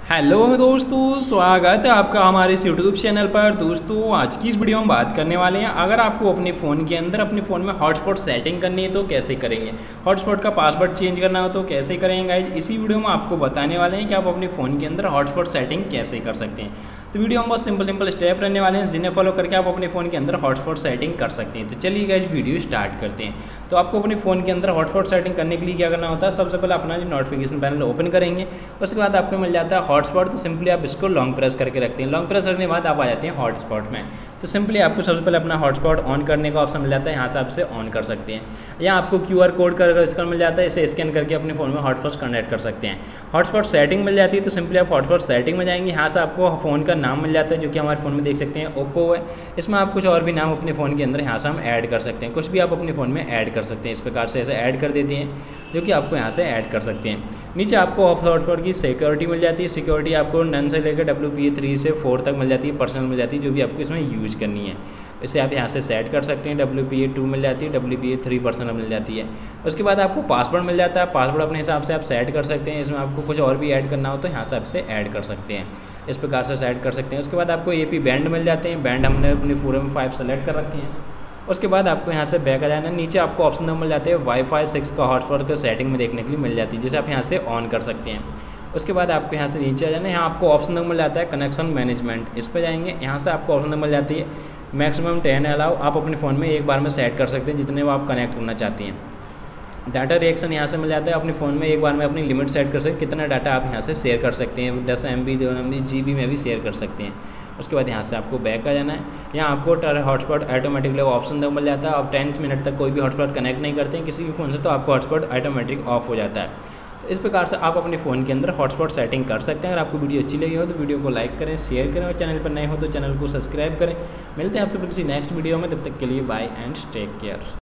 Hello दोस्तों, स्वागत है आपका हमारे इस यूट्यूब चैनल पर। दोस्तों आज की इस वीडियो में बात करने वाले हैं, अगर आपको अपने फ़ोन के अंदर अपने फ़ोन में हॉटस्पॉट सेटिंग करनी है तो कैसे करेंगे, हॉटस्पॉट का पासवर्ड चेंज करना हो तो कैसे करेंगे गाइज। इसी वीडियो में आपको बताने वाले हैं कि आप अपने फ़ोन के अंदर हॉटस्पॉट सेटिंग कैसे कर सकते हैं। तो वीडियो में बहुत सिंपल स्टेप रहने वाले हैं, जिन्हें फॉलो करके आप अपने फ़ोन के अंदर हॉटस्पॉट सेटिंग कर सकते हैं। तो चलिए गाइज वीडियो स्टार्ट करते हैं। तो आपको अपने फ़ोन के अंदर हॉटस्पॉट सेटिंग करने के लिए क्या करना होता है, सबसे पहले अपना जो नोटिफिकेशन पैनल ओपन करेंगे, उसके बाद आपको मिल जाता है हॉटस्पॉट। तो सिंपली आप इसको लॉन्ग प्रेस करके रखते हैं, लॉन्ग प्रेस रखने के बाद आप आ जाते हैं हॉटस्पॉट में। तो सिंपली आपको सबसे पहले अपना हॉटस्पॉट ऑन करने का ऑप्शन मिल जाता है, यहाँ से आपसे ऑन कर सकते हैं। यहाँ आपको QR कोड कर इसका मिल जाता है, इसे स्कैन करके अपने फ़ोन में हॉटस्पॉट कनेक्ट कर सकते हैं। हॉटस्पॉट सेटिंग मिल जाती है, तो सिंपली आप हॉटस्पॉट सेटिंग में जाएंगे, यहाँ से आपको फ़ोन का नाम मिल जाता है, जो कि हमारे फ़ोन में देख सकते हैं ओप्पो है। इसमें आप कुछ और भी नाम अपने फ़ोन के अंदर यहाँ से हम ऐड कर सकते हैं, कुछ भी आप अपने फ़ोन में ऐड कर सकते हैं। इस प्रकार से ऐसे ऐड कर देते हैं, जो कि आपको यहाँ से ऐड कर सकते हैं। नीचे आपको हॉटस्पॉट की सिक्योरिटी मिल जाती है, सिक्योरिटी आपको नन से लेकर WPA3 से 4 तक मिल जाती है, पर्सनल मिल जाती है, जो भी आपको इसमें यूज़ करनी है। इसे आप यहाँ से सेट कर सकते हैं। WPA2 मिल जाती है, WPA3 पर्सनल मिल जाती है। उसके बाद आपको पासवर्ड मिल जाता है, पासवर्ड अपने हिसाब से आप सेट कर सकते हैं। इसमें आपको कुछ और भी ऐड करना हो तो यहाँ से आपसे ऐड कर सकते हैं, इस प्रकार से सेट कर सकते हैं। उसके बाद आपको AP बैंड मिल जाते हैं, बैंड हमने अपने पूरे में 5 सेलेक्ट कर रखे हैं। उसके बाद आपको यहाँ से बैक आ जाना है, नीचे आपको ऑप्शन मिल जाते हैं वाईफाई 6 का हॉटस्पॉट का सेटिंग में देखने के लिए मिल जाती है, जिसे आप यहाँ से ऑन कर सकते हैं। उसके बाद आपको यहाँ से नीचे आ जाना है, यहाँ आपको ऑप्शन मिल जाता है कनेक्शन मैनेजमेंट, इस पर जाएंगे। यहाँ से आपको ऑप्शन मिल जाती है मैक्सिमम 10 अलाउ, आप अपने फ़ोन में एक बार में सेट कर सकते हैं जितने वो आप कनेक्ट करना चाहते हैं। डाटा रिएक्शन यहाँ से मिल जाता है, अपने फ़ोन में एक बार में अपनी लिमिट सेट कर सकते हैं, कितना डाटा आप यहाँ से शेयर कर सकते हैं, 10 MB 2 MB GB में भी शेयर कर सकते हैं। उसके बाद यहाँ से आपको बैक आ जाना है, यहाँ आपको हॉटस्पॉट ऑटोमेटिकली ऑप्शन मिल जाता है। आप 10 मिनट तक कोई भी हॉटस्पॉट कनेक्ट नहीं करते हैं किसी भी फ़ोन से, तो आपको हॉटस्पॉट ऑटोमेटिक ऑफ हो जाता है। तो इस प्रकार से आप अपने फ़ोन के अंदर हॉटस्पॉट सेटिंग कर सकते हैं। अगर आपको वीडियो अच्छी लगी हो तो वीडियो को लाइक करें, शेयर करें, और चैनल पर नए हो तो चैनल को सब्सक्राइब करें। मिलते हैं आपसे किसी नेक्स्ट वीडियो में, तब तक के लिए बाय एंड टेक केयर।